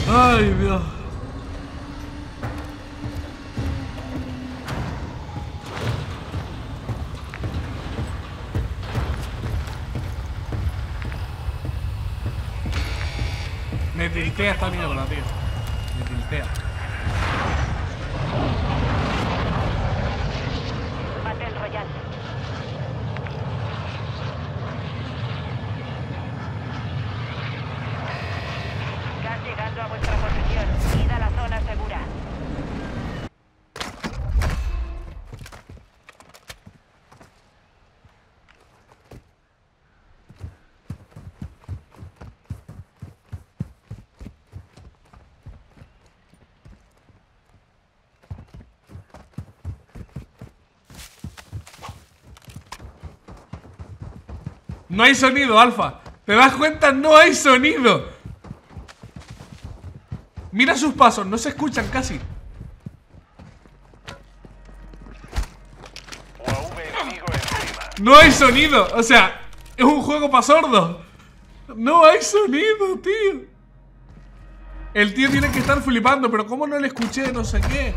Ay, Dios. Me tiltea esta mierda, tío. Me tiltea. Battle Royale. Gas llegando a vuestra posición. Id a la zona segura. No hay sonido, Alfa. ¿Te das cuenta? No hay sonido. Mira sus pasos, no se escuchan casi. UAV enemigo encima. No hay sonido, o sea, es un juego para sordos. No hay sonido, tío. El tío tiene que estar flipando, pero ¿cómo no le escuché? No sé qué.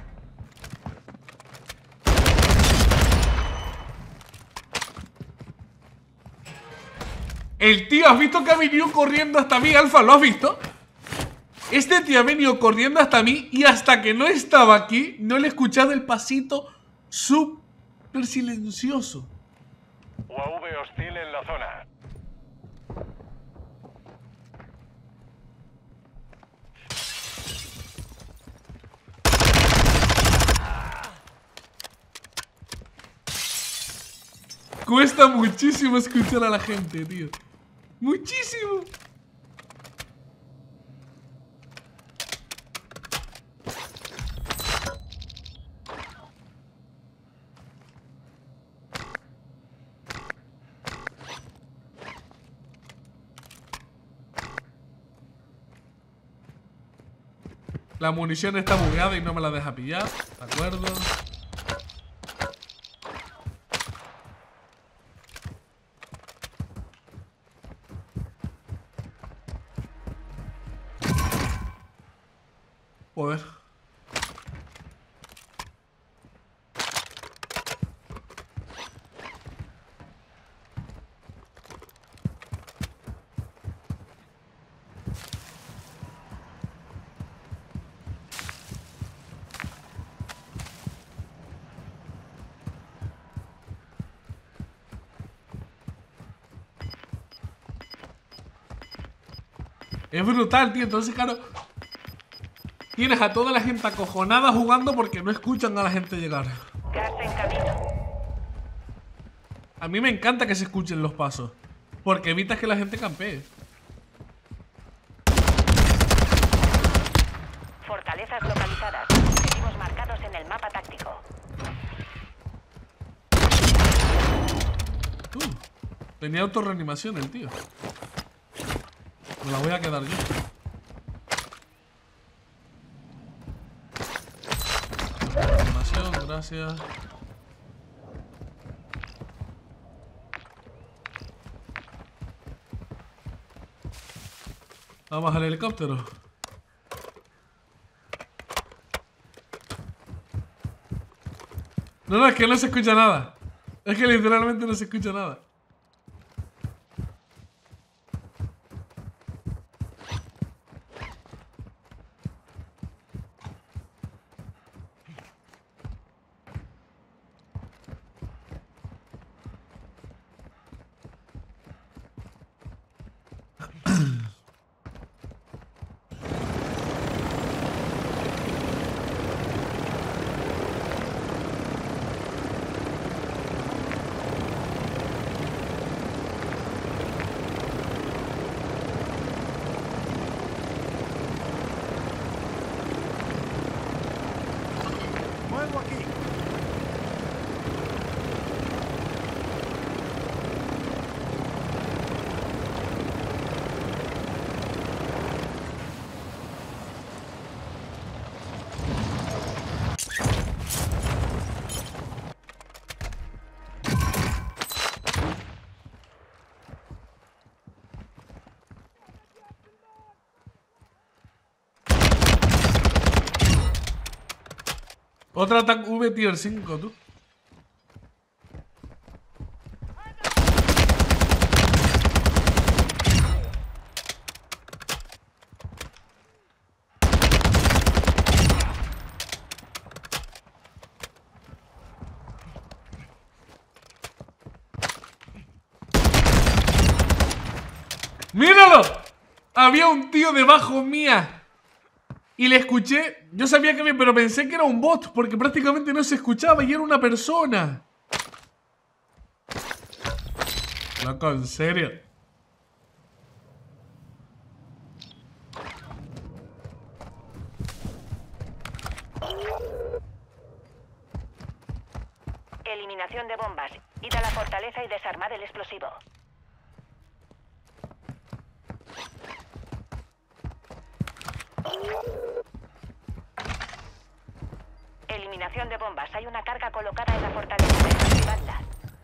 El tío, ¿has visto que ha venido corriendo hasta mí, Alfa? ¿Lo has visto? Este tío ha venido corriendo hasta mí y hasta que no estaba aquí, no le he escuchado el pasito súper silencioso. UAV hostil en la zona. Cuesta muchísimo escuchar a la gente, tío. Muchísimo. La munición está bugueada y no me la deja pillar. ¿De acuerdo? Joder. Es brutal, tío. Entonces, claro, tienes a toda la gente acojonada jugando porque no escuchan a la gente llegar. Gas en camino. A mí me encanta que se escuchen los pasos, porque evitas que la gente campee. Fortalezas localizadas. Objetivos marcados en el mapa táctico. Tenía autorreanimación el tío. Me la voy a quedar yo. Reanimación, gracias. Vamos al helicóptero. No, es que no se escucha nada. Es que literalmente no se escucha nada. Otra TAC V tier 5, tú. ¡Míralo! Había un tío debajo mía. Y le escuché. Yo sabía que pero pensé que era un bot, porque prácticamente no se escuchaba y era una persona. Loco, en serio. Eliminación de bombas. Id a la fortaleza y desarmad el explosivo. Eliminación de bombas. Hay una carga colocada en la fortaleza. Desactivadla.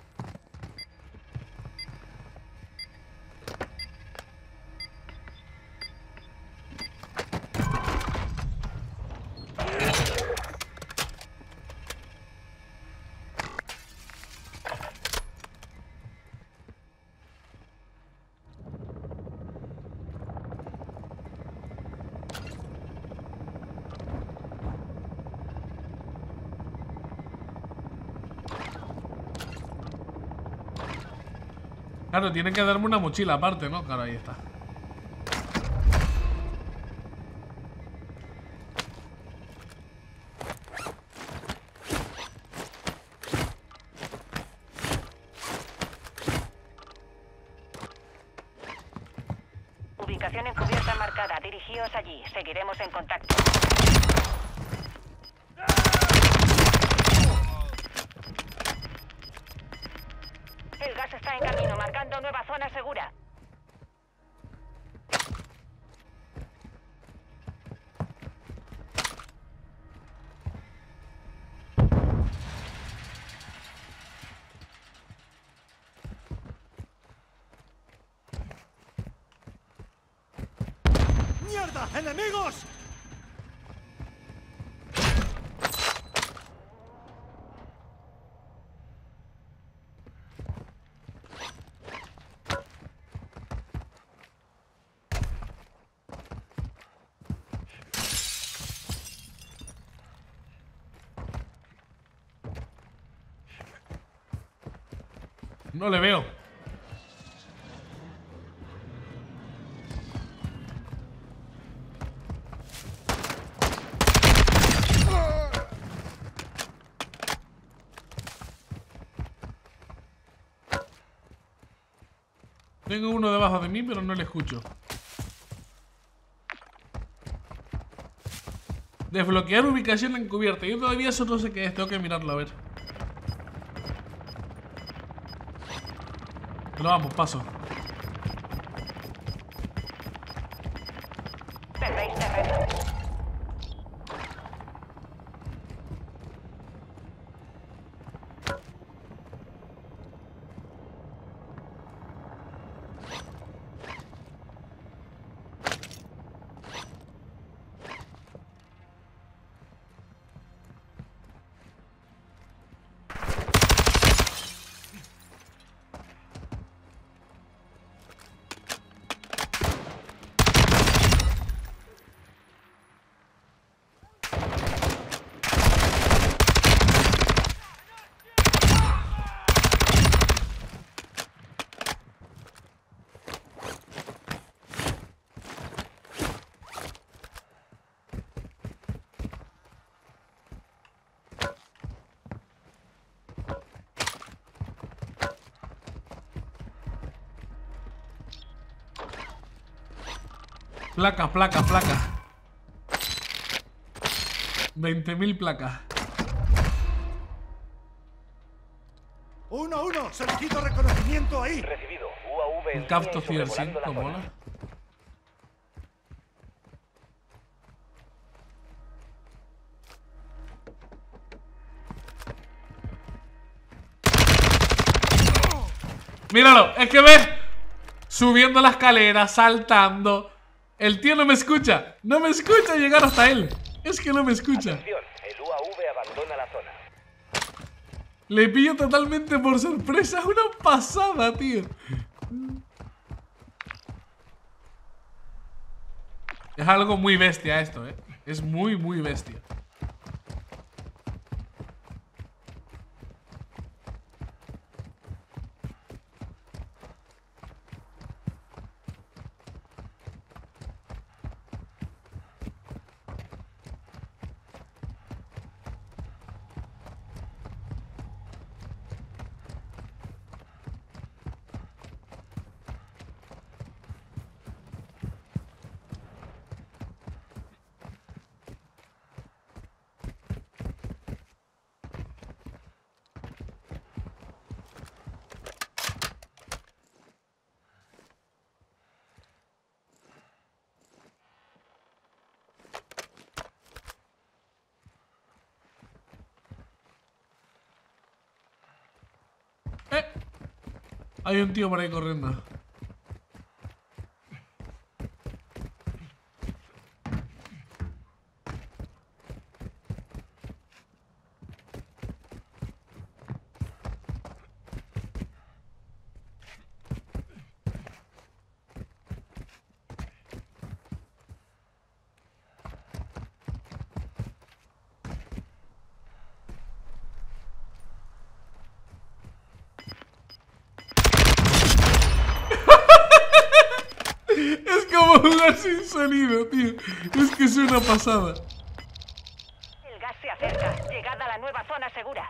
Claro, tiene que darme una mochila aparte, ¿no? Claro, ahí está. Ubicación encubierta marcada. Dirigíos allí. Seguiremos en contacto. El gas está en camino, marcando nueva zona segura. ¡Mierda! ¡Enemigos! No le veo. Tengo uno debajo de mí, pero no le escucho. Desbloquear ubicación encubierta. Yo todavía eso no sé qué es. Tengo que mirarlo a ver. Pero vamos, paso. Perdéis terreno. Placa, placa, placa. 20.000 placas. 1-1, solicito reconocimiento ahí. Recibido. UAV en Un Capto línea y Tier sobrevolando 5, la zona. mola. Míralo, es que ves. Subiendo la escalera, saltando. El tío no me escucha. No me escucha llegar hasta él. Es que no me escucha. Atención, el UAV avanza. Abandona la zona. Le pillo totalmente por sorpresa. Es una pasada, tío. Es algo muy bestia esto, ¿eh? Es muy, muy bestia. Hay un tío por ahí corriendo. Es como jugar sin sonido, tío. Es que es una pasada. El gas se acerca. Llegad a la nueva zona segura.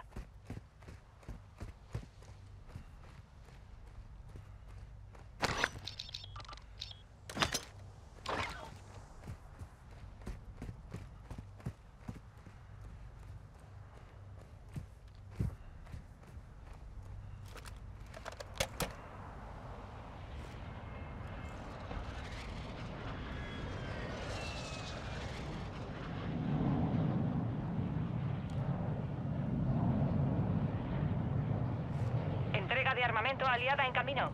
Entrega de armamento aliada en camino.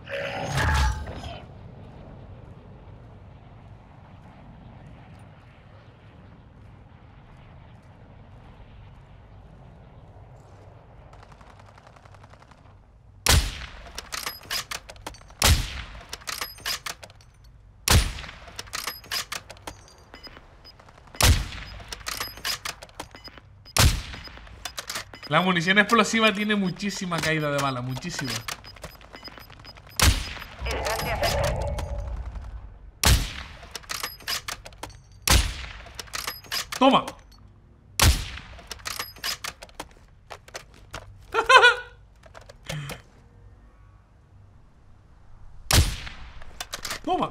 La munición explosiva tiene muchísima caída de bala, muchísima. El gas se acerca. ¡Toma! ¡Toma!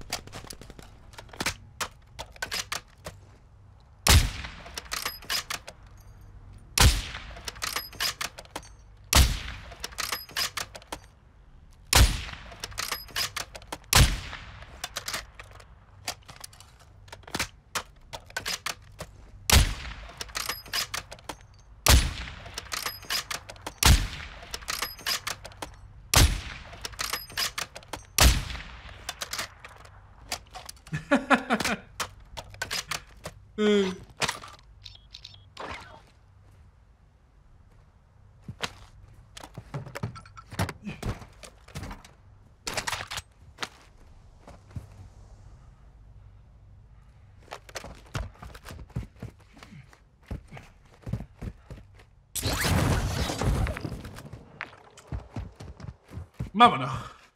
Vámonos.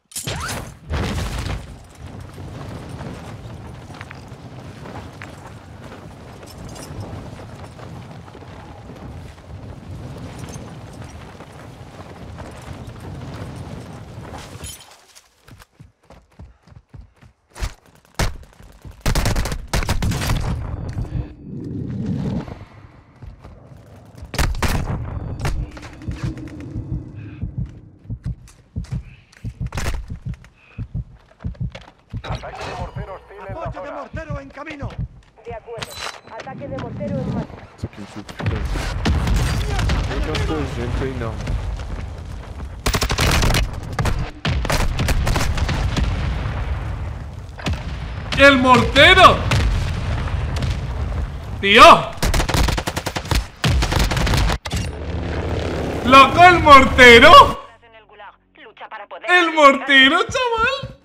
Ataque de mortero hostil en la ¡Apoyo de zona. mortero en camino! De acuerdo. Ataque de mortero en marcha. C'est qu'une soupe, putain. J'ai une feuille énorme. ¡El mortero! ¡Tío! ¡Loco, el mortero! Estás en el gulag. Lucha para poder... ¡El mortero, chaval!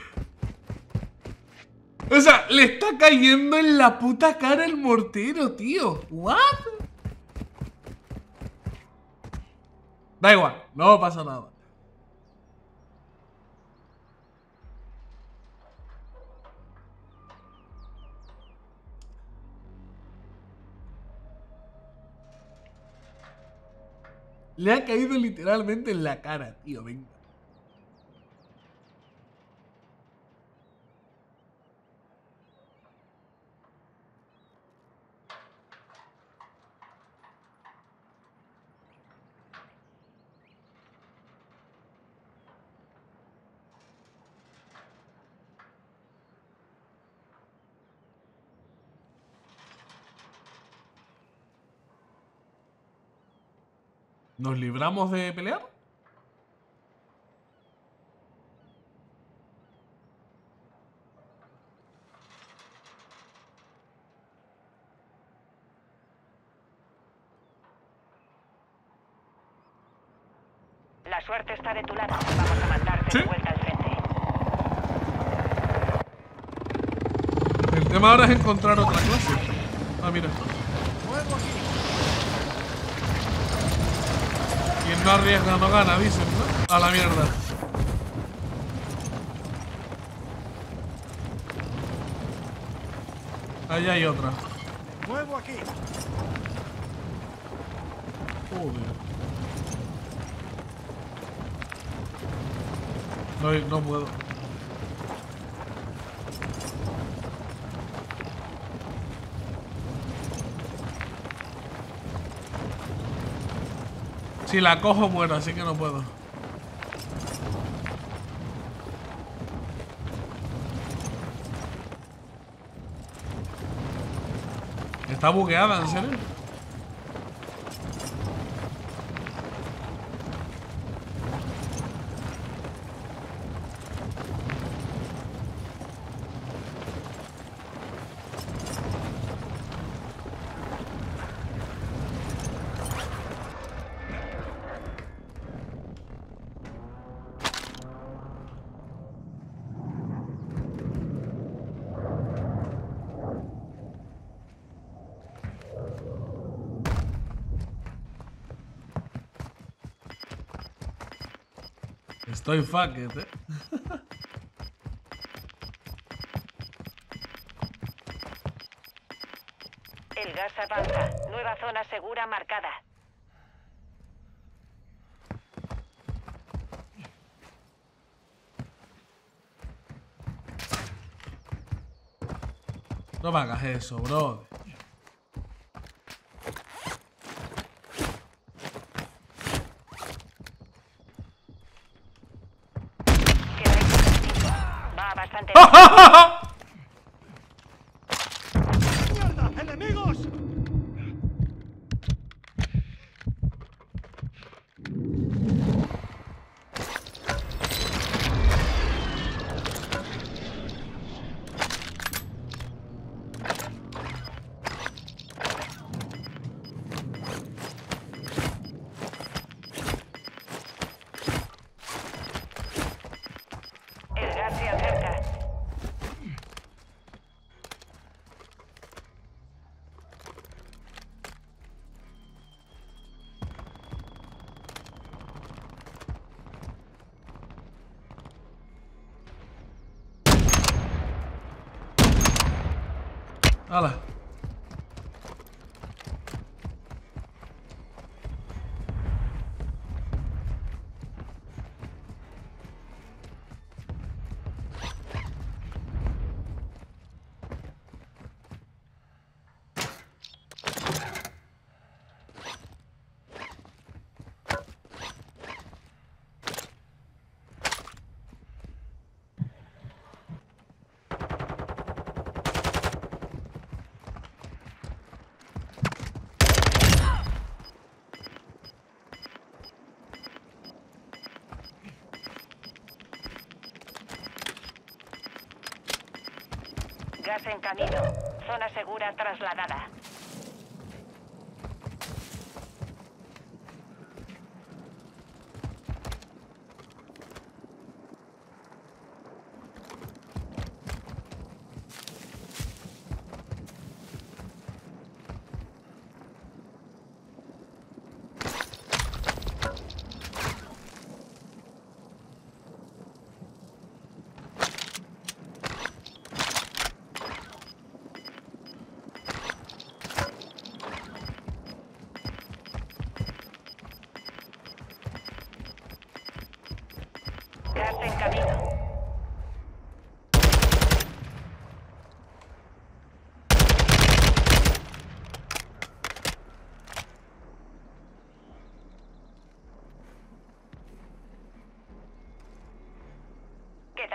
O sea, le está cayendo en la puta cara el mortero, tío. ¿What? Da igual, no pasa nada. Le ha caído literalmente en la cara, tío, venga. ¿Nos libramos de pelear? La suerte está de tu lado. Vamos a mandarte ¿Sí? de vuelta al frente. El tema ahora es encontrar otra clase. Ah, mira. Fuego aquí. Quien no arriesga no gana, dicen, ¿no? A la mierda. Allá hay otra. Fuego aquí. Joder. No puedo. Si la cojo muero, así que no puedo. Está bugueada, ¿en serio? Estoy fucked, El gas avanza. Nueva zona segura marcada. No me hagas eso, bro. Queda ahí. Va bastante ¡Mierda! ¡Enemigos! El gas se acerca. ¡Hala! Gas en camino. Zona segura trasladada.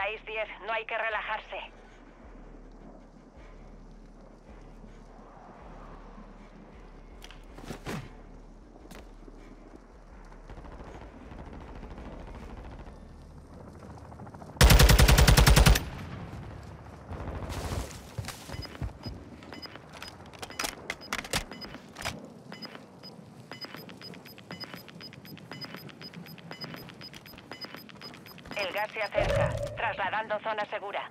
Quedáis 10, no hay que relajarse. El gas se acerca, trasladando zona segura.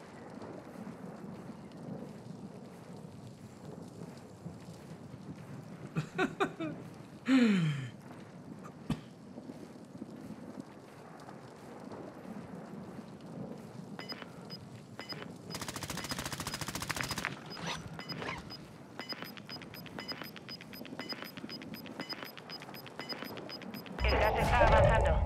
El gas está avanzando.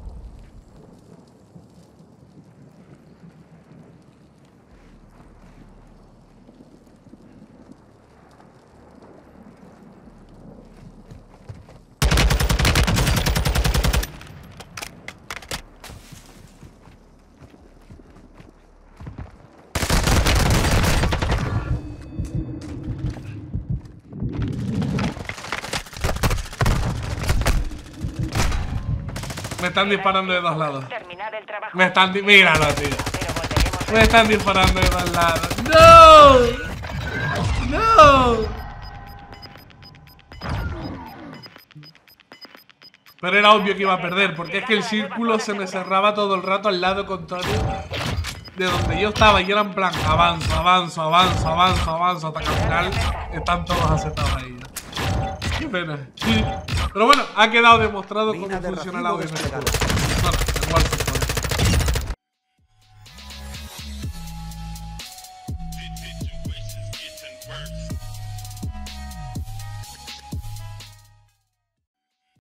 Me están disparando de dos lados. Terminad el trabajo. Me están míralo, tío. Pero volveremos. Me están disparando de dos lados. ¡No! ¡No! Pero era obvio que iba a perder, porque es que el círculo se me cerraba todo el rato al lado contrario de donde yo estaba. Y era en plan, avanzo, avanzo, avanzo, avanzo, avanzo, hasta que al final están todos asetados ahí. Qué pena. Sí. Pero bueno, ha quedado demostrado cómo funciona la OMG. Bueno, igual.